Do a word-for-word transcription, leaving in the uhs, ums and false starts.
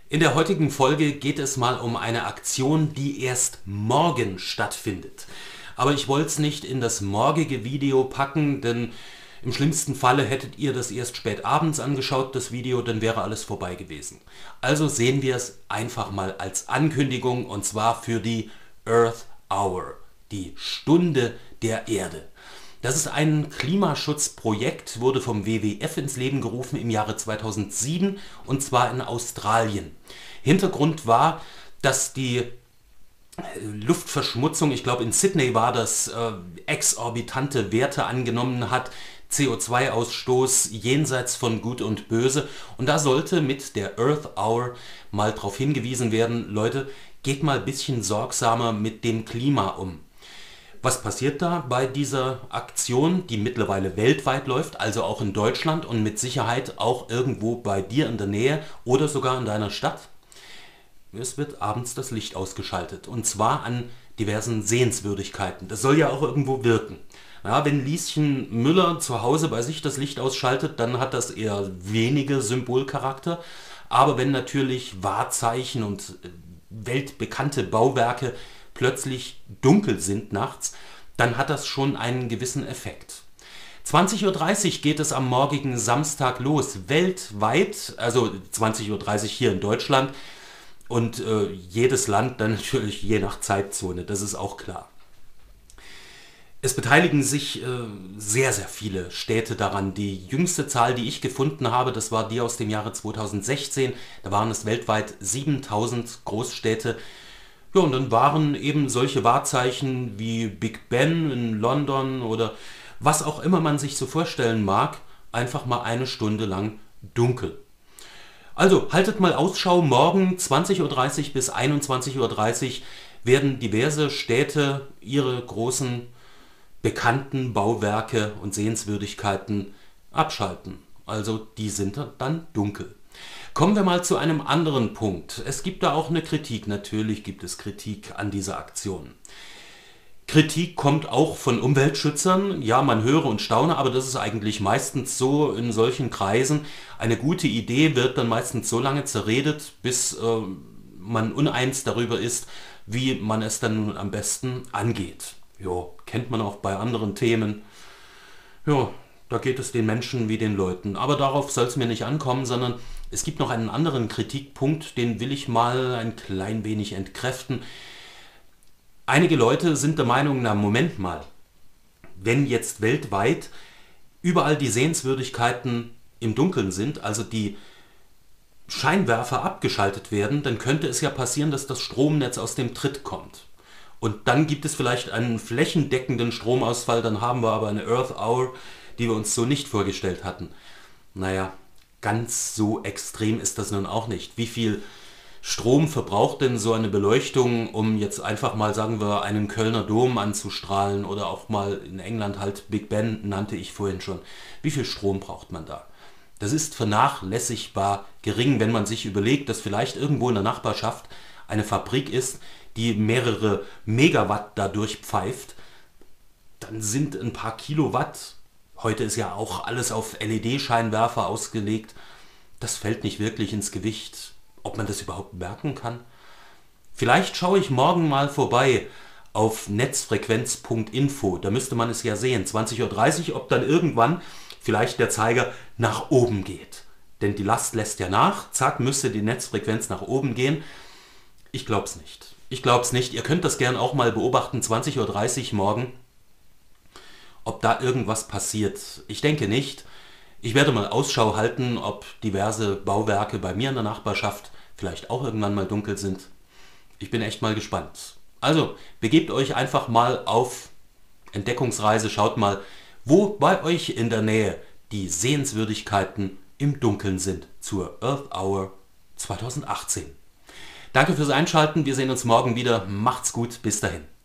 In der heutigen Folge geht es mal um eine Aktion, die erst morgen stattfindet. Aber ich wollte es nicht in das morgige Video packen, denn im schlimmsten Falle hättet ihr das erst spät abends angeschaut, das Video, dann wäre alles vorbei gewesen. Also sehen wir es einfach mal als Ankündigung, und zwar für die Earth Hour, die Stunde der Erde. Das ist ein Klimaschutzprojekt, wurde vom W W F ins Leben gerufen im Jahre zweitausendsieben, und zwar in Australien. Hintergrund war, dass die Luftverschmutzung, ich glaube in Sydney war das, äh, exorbitante Werte angenommen hat, C O zwei Ausstoß jenseits von Gut und Böse. Und da sollte mit der Earth Hour mal darauf hingewiesen werden, Leute, geht mal ein bisschen sorgsamer mit dem Klima um. Was passiert da bei dieser Aktion, die mittlerweile weltweit läuft, also auch in Deutschland und mit Sicherheit auch irgendwo bei dir in der Nähe oder sogar in deiner Stadt? Es wird abends das Licht ausgeschaltet, und zwar an diversen Sehenswürdigkeiten. Das soll ja auch irgendwo wirken. Ja, wenn Lieschen Müller zu Hause bei sich das Licht ausschaltet, dann hat das eher wenige Symbolcharakter. Aber wenn natürlich Wahrzeichen und weltbekannte Bauwerke plötzlich dunkel sind nachts, dann hat das schon einen gewissen Effekt. zwanzig Uhr dreißig geht es am morgigen Samstag los, weltweit, also zwanzig Uhr dreißig hier in Deutschland und äh, jedes Land dann natürlich je nach Zeitzone, das ist auch klar. Es beteiligen sich äh, sehr, sehr viele Städte daran. Die jüngste Zahl, die ich gefunden habe, das war die aus dem Jahre zweitausendsechzehn, da waren es weltweit siebentausend Großstädte. Ja, und dann waren eben solche Wahrzeichen wie Big Ben in London oder was auch immer man sich so vorstellen mag, einfach mal eine Stunde lang dunkel. Also haltet mal Ausschau, morgen zwanzig Uhr dreißig bis einundzwanzig Uhr dreißig werden diverse Städte ihre großen bekannten Bauwerke und Sehenswürdigkeiten abschalten. Also die sind dann dunkel. Kommen wir mal zu einem anderen Punkt. Es gibt da auch eine Kritik. Natürlich gibt es Kritik an dieser Aktion. Kritik kommt auch von Umweltschützern. Ja, man höre und staune, aber das ist eigentlich meistens so in solchen Kreisen. Eine gute Idee wird dann meistens so lange zerredet, bis äh, man uneins darüber ist, wie man es dann nun am besten angeht. Ja, kennt man auch bei anderen Themen. Ja, da geht es den Menschen wie den Leuten. Aber darauf soll es mir nicht ankommen, sondern es gibt noch einen anderen Kritikpunkt, den will ich mal ein klein wenig entkräften. Einige Leute sind der Meinung, na Moment mal, wenn jetzt weltweit überall die Sehenswürdigkeiten im Dunkeln sind, also die Scheinwerfer abgeschaltet werden, dann könnte es ja passieren, dass das Stromnetz aus dem Tritt kommt. Und dann gibt es vielleicht einen flächendeckenden Stromausfall, dann haben wir aber eine Earth Hour, die wir uns so nicht vorgestellt hatten. Naja, ganz so extrem ist das nun auch nicht. Wie viel Strom verbraucht denn so eine Beleuchtung, um jetzt einfach mal, sagen wir, einen Kölner Dom anzustrahlen oder auch mal in England halt Big Ben, nannte ich vorhin schon. Wie viel Strom braucht man da? Das ist vernachlässigbar gering, wenn man sich überlegt, dass vielleicht irgendwo in der Nachbarschaft eine Fabrik ist, die mehrere Megawatt dadurch pfeift. Dann sind ein paar Kilowatt, heute ist ja auch alles auf L E D-Scheinwerfer ausgelegt, das fällt nicht wirklich ins Gewicht. Ob man das überhaupt merken kann? Vielleicht schaue ich morgen mal vorbei auf netzfrequenz punkt info, da müsste man es ja sehen, zwanzig Uhr dreißig, ob dann irgendwann vielleicht der Zeiger nach oben geht. Denn die Last lässt ja nach, zack, müsste die Netzfrequenz nach oben gehen. Ich glaube es nicht. Ich glaube es nicht. Ihr könnt das gern auch mal beobachten, zwanzig Uhr dreißig morgen, ob da irgendwas passiert. Ich denke nicht. Ich werde mal Ausschau halten, ob diverse Bauwerke bei mir in der Nachbarschaft vielleicht auch irgendwann mal dunkel sind. Ich bin echt mal gespannt. Also, begebt euch einfach mal auf Entdeckungsreise, schaut mal, wo bei euch in der Nähe die Sehenswürdigkeiten im Dunkeln sind zur Earth Hour zweitausendachtzehn. Danke fürs Einschalten, wir sehen uns morgen wieder. Macht's gut, bis dahin.